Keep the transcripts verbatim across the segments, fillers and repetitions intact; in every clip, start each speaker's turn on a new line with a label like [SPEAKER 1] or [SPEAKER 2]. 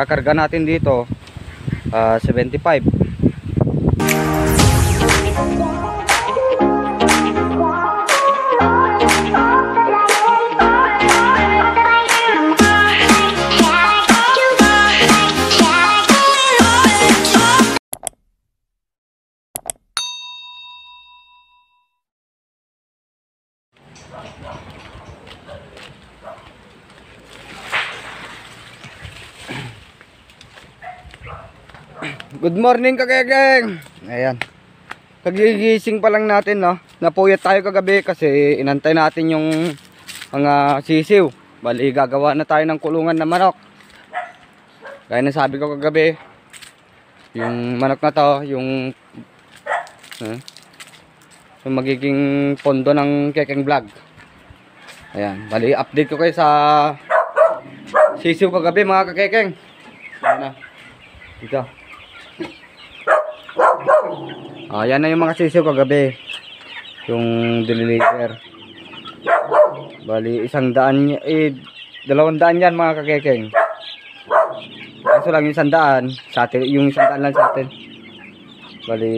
[SPEAKER 1] kakarga natin dito uh, seventy-five. Good morning kakekeng. Ayan. Kagigising pa lang natin, no. Napuyat tayo kagabi kasi inantay natin yung mga sisiw. Bali gagawa na tayo ng kulungan na manok. Gaya na sabi ko kagabi, yung manok na to, yung huh, yung magiging pondo ng Kekeng Vlog. Ayan, bali update ko kayo sa sisiw kagabi mga kakekeng. Ayan na. Ito. Ah, yan na yung mga sisiw kagabi. Yung deliver. Bali isang daan, eh dalawang daan yan mga kakekeng. Kaso lang yung isang daan sa atin, yung isang daan lang sa atin. Bali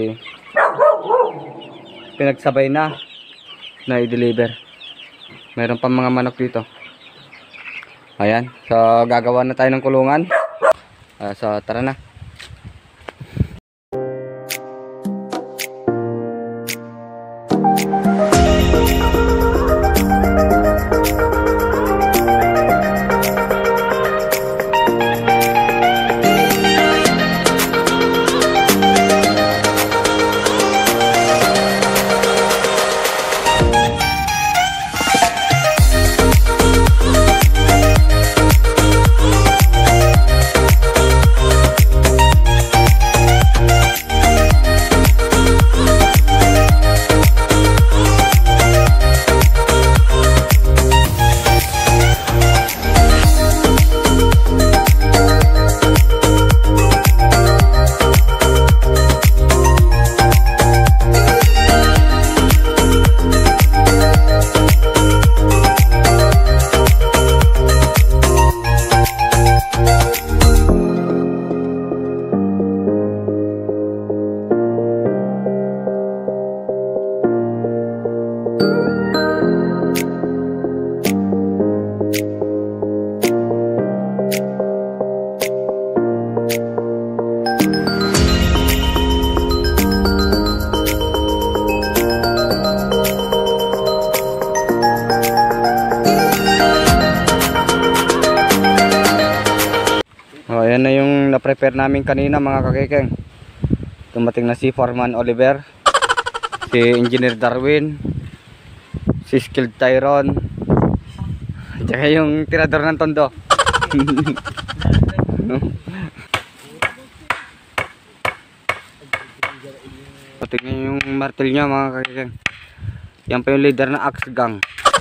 [SPEAKER 1] pinagsabay na na i-deliver. Meron pa mga manok dito. Ayan, so gagawa na tayo ng kulungan. Uh, so tara na. Ayan na yung na-prepare namin kanina mga kakekeng. Dumating na si Foreman Oliver, si Engineer Darwin, si Skilled Tyron, tsaka yung tirador ng tondo. Tingnan yung martil niya mga kakekeng. Yan pa yung leader ng Axe Gang.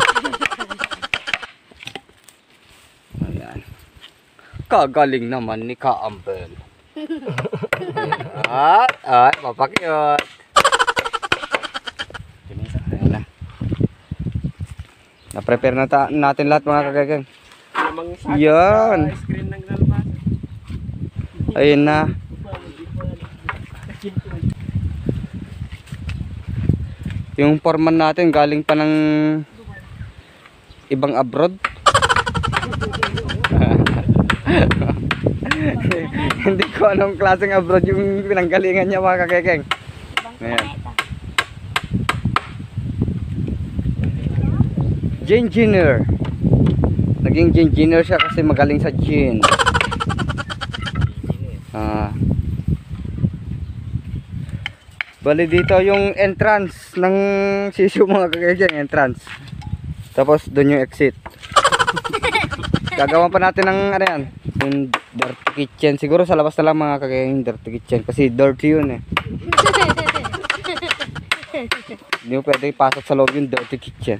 [SPEAKER 1] Kagaling naman ni Ka-Ambel. At, at, papakyot. Ayan na. Na-prepare na natin lahat mga kakekeng. Yan. Ayun na. Yung foreman natin galing pa ng ibang abroad. Hindi ko anong klaseng abroad yung pinanggalingan niya mga kakekeng. Ayan. Engineer. Naging engineer siya kasi magaling sa gin. Ah. Bali dito yung entrance ng sisiw mga kakekeng, entrance. Tapos doon yung exit. Gagawan pa natin ng ano yan, yung dirty kitchen. Siguro sa labas na lang mga kakekeng dirty kitchen kasi dirty yun eh. Hindi mo pwede ipasok sa loob yung dirty kitchen.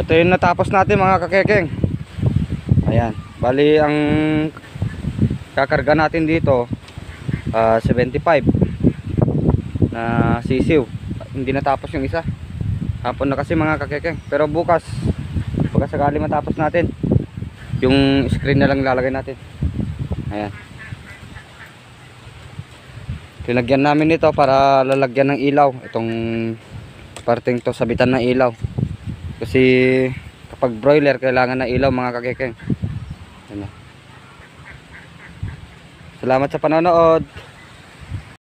[SPEAKER 1] Ito yung natapos natin mga kakekeng. Ayan, bali ang kakarga natin dito uh, seventy-five na sisiw. Hindi natapos yung isa. Hapon na kasi mga kakekeng. Pero bukas pagkasakali matapos natin, yung screen na lang lalagay natin. Ayan, tinagyan namin ito para lalagyan ng ilaw. Itong parting to, sabitan ng ilaw. Kasi kapag broiler kailangan ng ilaw mga kakekeng. Ayan. Salamat sa panonood.